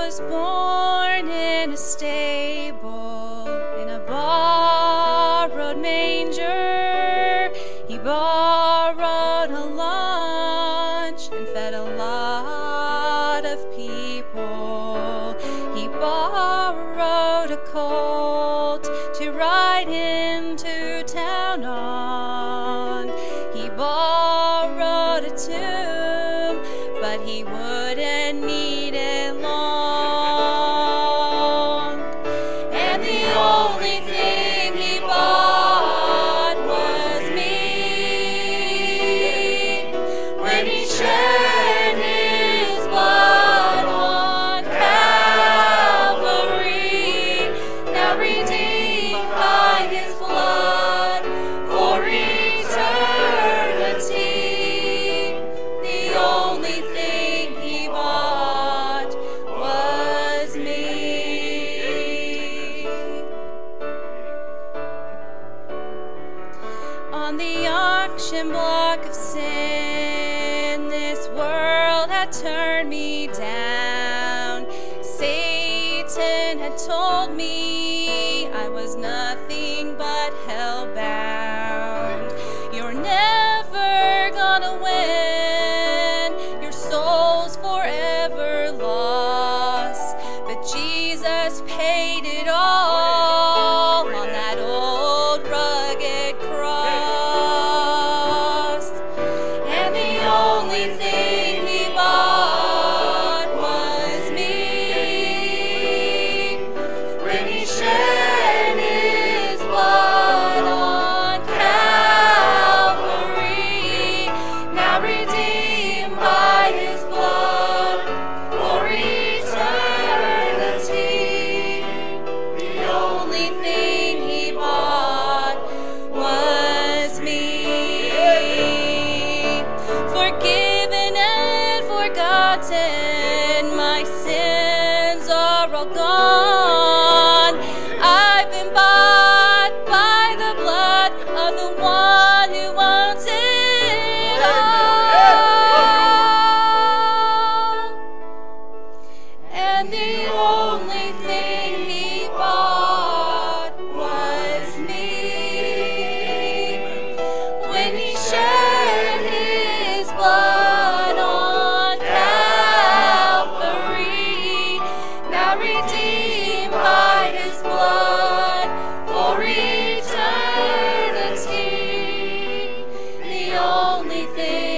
was born in a stable, in a borrowed manger. He borrowed a lunch and fed a lot of people. He borrowed a colt to ride into town on. He borrowed a tomb, but he wouldn't need it long. And the only thing he bought was me. When he shed his blood on Calvary, now redeemed by his blood for eternity, the only thing he bought was me. On the auction block of sin, this world had turned me down. Satan had told me I was nothing but hell-bound. You're never gonna win, your soul's forever lost. But Jesus paid it all on that old rugged cross. And the only thing he bought was me. When he shed his blood on Calvary, now redeemed by his blood for eternity, the only thing he bought was me. Forgiven and forgotten, my sins are all gone. I've been bought by the blood of the one who wants it all. And the only thing he bought was me. When he shed his blood on Calvary, now redeemed by his blood for eternity, the only thing